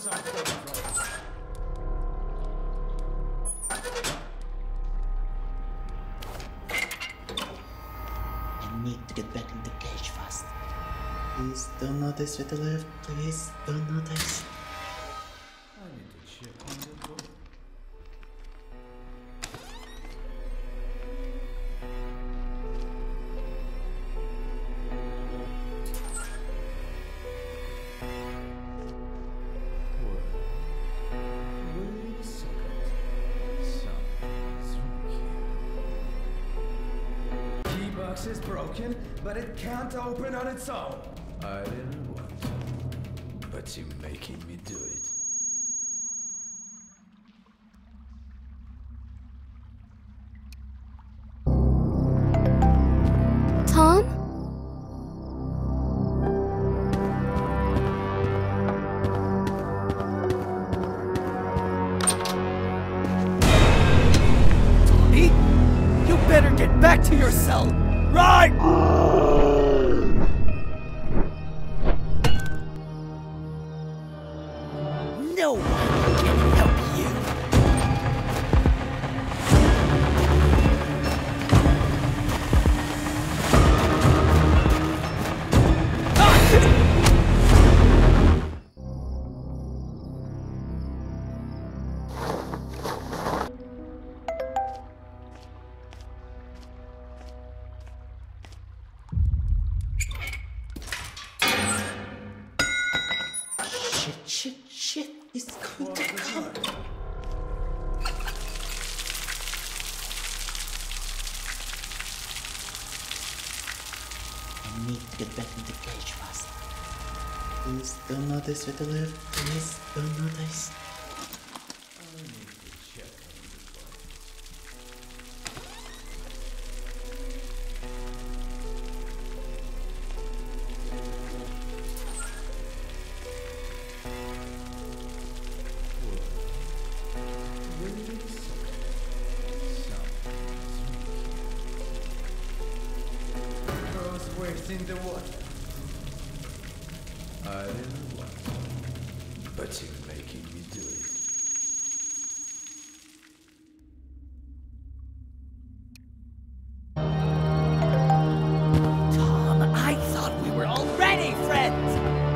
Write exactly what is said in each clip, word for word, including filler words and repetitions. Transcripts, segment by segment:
I need to get back in the cage fast. Please don't notice with the left. Please don't notice. I need to check on the book. Is broken, but it can't open on its own. I didn't want to, but you're making me do it. Tom? Tommy? You better get back to your cell! Right! No one can help you. Shit, shit, shit. It's going to come. I need to get back in the cage fast. Please don't notice with the left. Please don't notice. I need to check on the book. In the water. I didn't want to, but you're making me do it. Tom, I thought we were already friends!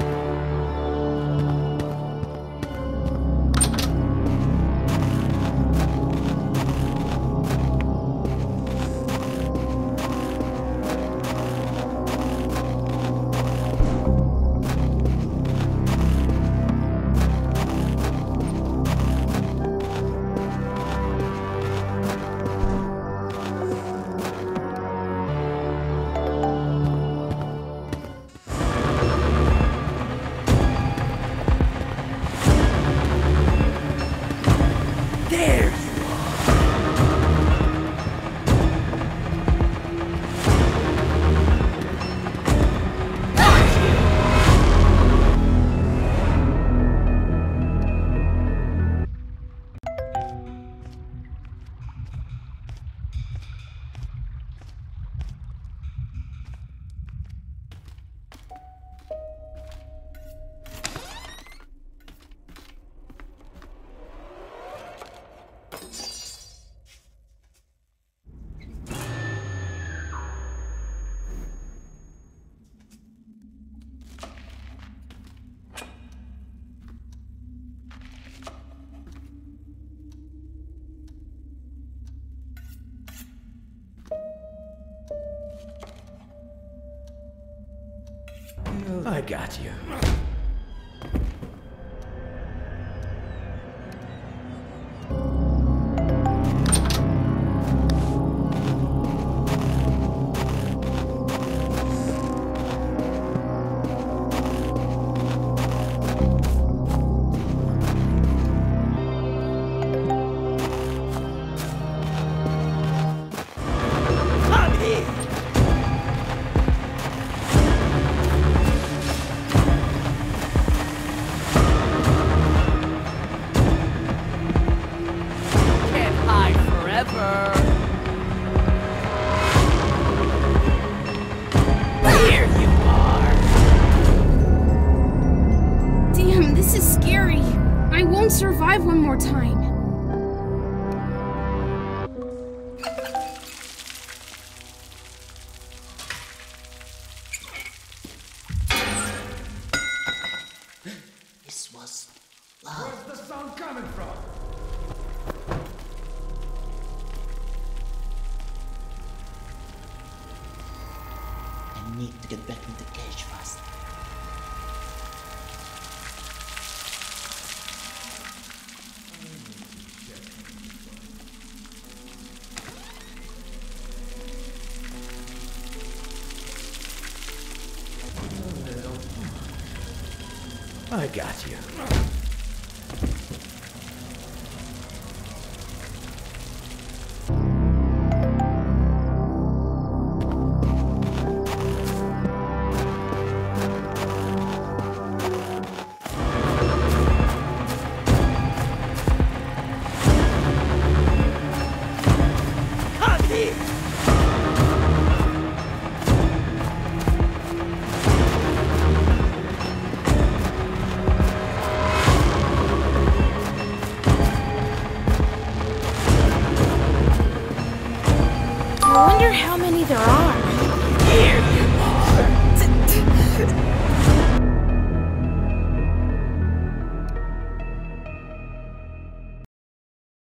There you I got you. Here you are! Damn, this is scary. more time. This was love. Where's the sound coming from? I need to get back in the cage fast. I got you. I wonder how many there are. Here you are.